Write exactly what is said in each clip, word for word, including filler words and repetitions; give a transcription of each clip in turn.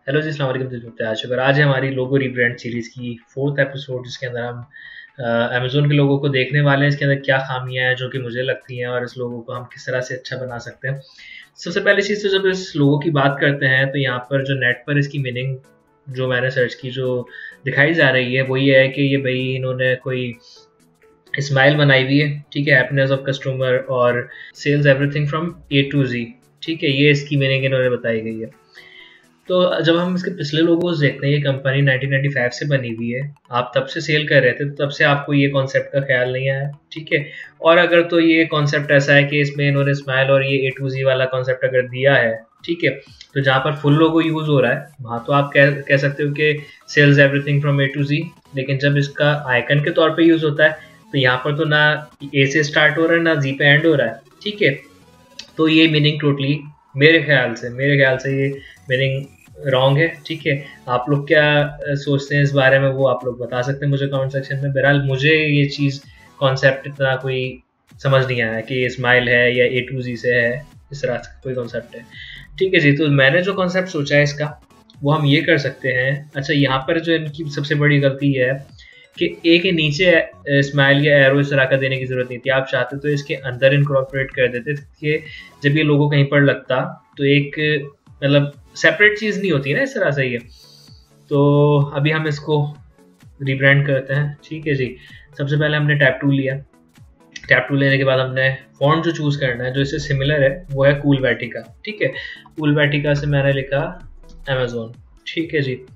Hello जी, अस्सलाम वालेकुम जी, आज शुक्र आज है हमारी लोगो रीब्रांड सीरीज़ की फोर्थ एपिसोड, जिसके अंदर हम अमेज़न के लोगों को देखने वाले हैं। इसके अंदर क्या खामियां हैं जो कि मुझे लगती हैं और इस लोगों को हम किस तरह से अच्छा बना सकते हैं। सबसे पहली चीज़ तो जब इस लोगों की बात करते हैं तो यहाँ पर जो नेट पर इसकी मीनिंग जो मैंने सर्च की जो दिखाई जा रही है वो ये है कि ये भाई इन्होंने कोई स्माइल बनाई हुई है, ठीक है, हैप्पीनेस ऑफ कस्टमर और sales everything from A to Z, ठीक है, ये इसकी मीनिंग इन्होंने बताई गई है। तो जब हम इसके पिछले लोगोस देखते हैं, ये कंपनी नाइनटीन नाइंटी फाइव से बनी हुई है, आप तब से सेल कर रहे थे, तो तब से आपको ये कॉन्सेप्ट का ख्याल नहीं आया, ठीक है। और अगर तो ये कॉन्सेप्ट ऐसा है कि इसमें इन्होंने स्माइल और ये ए टू जी वाला कॉन्सेप्ट अगर दिया है, ठीक है, तो जहाँ पर फुल लोगो यूज हो रहा है वहाँ तो आप कह कह सकते हो कि sales everything from A to Z, लेकिन जब इसका आइकन के तौर पर यूज होता है तो यहाँ पर तो ना ए से स्टार्ट हो रहा है ना जी पे एंड हो रहा है, ठीक है। तो ये मीनिंग टोटली मेरे ख्याल से मेरे ख्याल से ये मीनिंग रॉन्ग है, ठीक है। आप लोग क्या सोचते हैं इस बारे में वो आप लोग बता सकते हैं मुझे कमेंट सेक्शन में। बहरहाल मुझे ये चीज़ कॉन्सेप्ट इतना कोई समझ नहीं आया कि ये स्माइल है या ए टू जी से है, इस तरह का कोई कॉन्सेप्ट है, ठीक है जी। तो मैंने जो कॉन्सेप्ट सोचा है इसका वो हम ये कर सकते हैं। अच्छा, यहाँ पर जो इनकी सबसे बड़ी गलती है कि ए के नीचे स्माइल या एरो इस तरह का देने की जरूरत नहीं थी। आप चाहते तो इसके अंदर इनकॉर्पोरेट कर देते कि जब ये लोगो कहीं पर लगता तो एक मतलब सेपरेट चीज़ नहीं होती ना इस तरह से ये। तो अभी हम इसको रिब्रांड करते हैं, ठीक है जी। सबसे पहले हमने टैप टूल लिया। टैप टूल लेने के बाद हमने फॉन्ट जो चूज़ करना है जो इससे सिमिलर है वो है कूल बैटिका, ठीक है। कूल बैटिका से मैंने लिखा अमेज़न, ठीक है जी।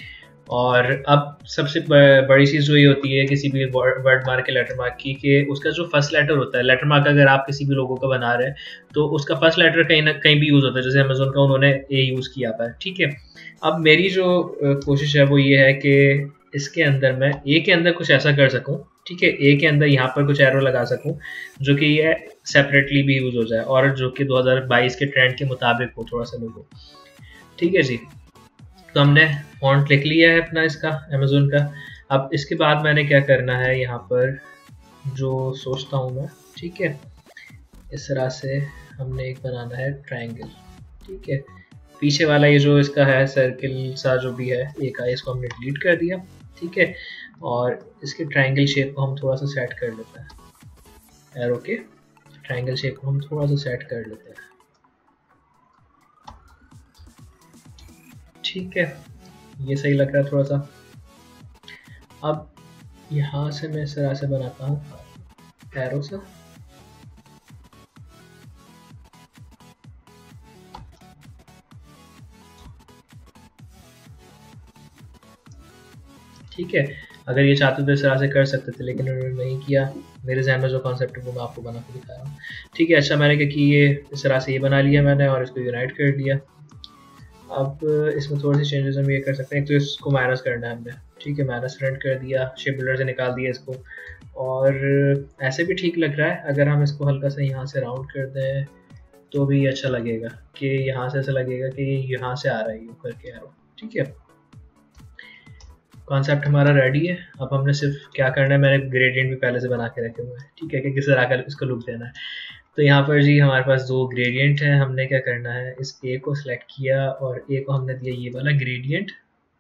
और अब सबसे बड़ी चीज़ जो ये होती है किसी भी वर्ड मार्क के लेटर मार्क की कि उसका जो फर्स्ट लेटर होता है, लेटर मार्क अगर आप किसी भी लोगों का बना रहे हैं तो उसका फर्स्ट लेटर कहीं ना कहीं भी यूज़ होता है, जैसे अमेज़न का उन्होंने ए यूज़ किया था, ठीक है। अब मेरी जो कोशिश है वो ये है कि इसके अंदर मैं ए के अंदर कुछ ऐसा कर सकूं, ठीक है, ए के अंदर यहाँ पर कुछ एरो लगा सकूं जो कि ये सेपरेटली भी यूज़ हो जाए और जो कि दो हज़ार बाईस के ट्रेंड के मुताबिक हो थोड़ा सा लोगो, ठीक है जी। तो हमने फॉन्ट लिख लिया है अपना इसका अमेज़न का। अब इसके बाद मैंने क्या करना है, यहाँ पर जो सोचता हूँ मैं, ठीक है, इस तरह से हमने एक बनाना है ट्रायंगल, ठीक है। पीछे वाला ये जो इसका है सर्किल सा जो भी है एक का, इसको हमने डिलीट कर दिया, ठीक है। और इसके ट्रायंगल शेप को हम थोड़ा सा सेट कर लेते हैं, एरो के ट्रायंगल शेप को हम थोड़ा सा सेट कर लेते हैं, ठीक है। ये सही लग रहा है थोड़ा सा। अब यहाँ से मैं इस तरह से बनाता हूँ एरो सा, ठीक है। अगर ये चाहते तो इस तरह से कर सकते थे लेकिन उन्होंने नहीं किया। मेरे जहन में जो कॉन्सेप्ट है वो मैं आपको बना के दिखा रहा हूँ, ठीक है। अच्छा, मैंने क्या कि ये इस तरह से ये बना लिया मैंने और इसको यूनाइट कर दिया। अब इसमें थोड़ी सी चेंजेस हम ये कर सकते हैं। एक तो इसको माइनस करना है हमने, ठीक है, माइनस फ्रंट कर दिया, शेप बिल्डर से निकाल दिया इसको। और ऐसे भी ठीक लग रहा है। अगर हम इसको हल्का सा यहाँ से राउंड कर दें तो भी अच्छा लगेगा कि यहाँ से ऐसा लगेगा कि यहाँ से आ रहा है ऊपर के एरो, ठीक है। कॉन्सेप्ट हमारा रेडी है। अब हमने सिर्फ क्या करना है, मैंने ग्रेडियंट भी पहले से बना के रखे हुए हैं, ठीक है, कि किस तरह का इसको लुक देना है। तो यहाँ पर जी हमारे पास दो ग्रेडियंट हैं। हमने क्या करना है, इस ए को सिलेक्ट किया और ए को हमने दिया ये वाला ग्रेडियंट,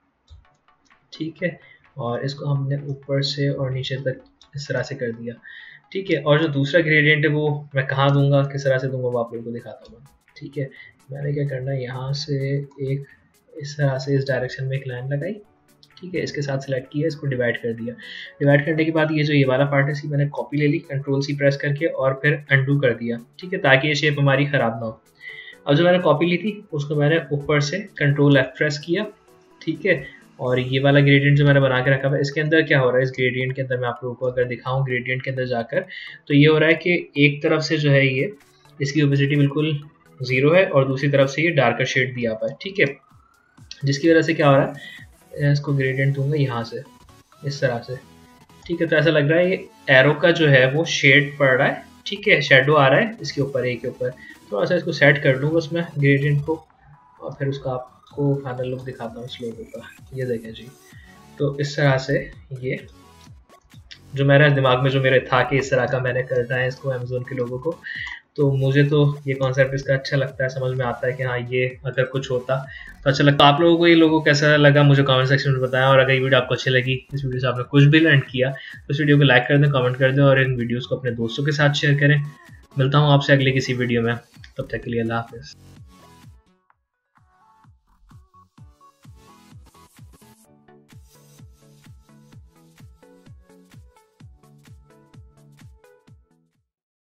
ठीक है, और इसको हमने ऊपर से और नीचे तक इस तरह से कर दिया, ठीक है। और जो दूसरा ग्रेडियंट है वो मैं कहाँ दूंगा, किस तरह से दूंगा वो आप लोगों को दिखाता हूँ, ठीक है। मैंने क्या करना है, यहाँ से एक इस तरह से इस डायरेक्शन में एक लाइन लगाई, ठीक है, इसके साथ सेलेक्ट किया, इसको डिवाइड कर दिया। डिवाइड करने के बाद ये जो ये वाला पार्ट है इसकी मैंने कॉपी ले ली, कंट्रोल सी प्रेस करके और फिर अंडू कर दिया, ठीक है, ताकि ये शेप हमारी ख़राब ना हो। अब जो मैंने कॉपी ली थी उसको मैंने ऊपर से कंट्रोल एफ प्रेस किया, ठीक है। और ये वाला ग्रेडियंट जो मैंने बना के रखा है, इसके अंदर क्या हो रहा है, इस ग्रेडियंट के अंदर मैं आप लोगों को अगर दिखाऊं ग्रेडियंट के अंदर जाकर, तो ये हो रहा है कि एक तरफ से जो है ये इसकी ओपेसिटी बिल्कुल ज़ीरो है और दूसरी तरफ से ये डार्कर शेड दिया हुआ है, ठीक है। जिसकी वजह से क्या हो रहा है, इसको ग्रेडियंट दूंगा यहाँ से इस तरह से, ठीक है। तो ऐसा लग रहा है ये एरो का जो है वो शेड पड़ रहा है, ठीक है, शेडो आ रहा है इसके ऊपर, एक के ऊपर। थोड़ा सा इसको सेट कर लूँ बस मैं ग्रेडियंट को और फिर उसका आपको फाइनल लुक दिखाता हूँ इस लोगों का। ये देखें जी, तो इस तरह से ये जो मेरा दिमाग में जो मेरे था कि इस तरह का मैंने करना है इसको अमेज़न के लोगों को, तो मुझे तो ये कॉन्सेप्ट इसका अच्छा लगता है, समझ में आता है कि हाँ ये अगर कुछ होता तो अच्छा लगता। आप लोगों को ये लोगों को कैसा लगा मुझे कमेंट सेक्शन में बताएं, और अगर ये वीडियो आपको अच्छी लगी, इस वीडियो से आपने कुछ भी लर्न किया तो इस वीडियो को लाइक कर दें, कमेंट कर दें और इन वीडियोज़ को अपने दोस्तों के साथ शेयर करें। मिलता हूँ आपसे अगले किसी वीडियो में, तब तक के लिए अल्लाह हाफिज़।